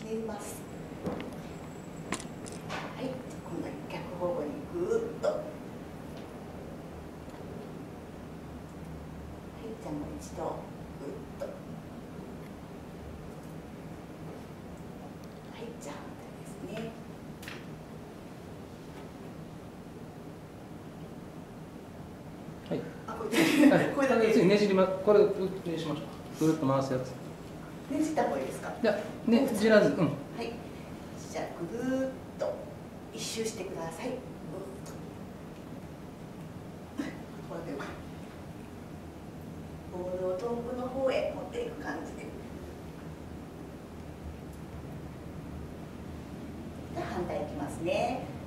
げます。はい、今度は逆方向にぐーっと。はい、じゃあもう一度ぐっと。はい、じゃあ反対ですね。 はい。 あ、これだけ。 次ねじりま、これねじしましょう。ぐるっと回すやつ。 ねじった方がいいですか。 じゃねじらず、うん。 はい。じゃあぐるーっと一周してください。ぐーっと。これでよか。ボールを遠くの方へ持っていく感じで。反対いきますね。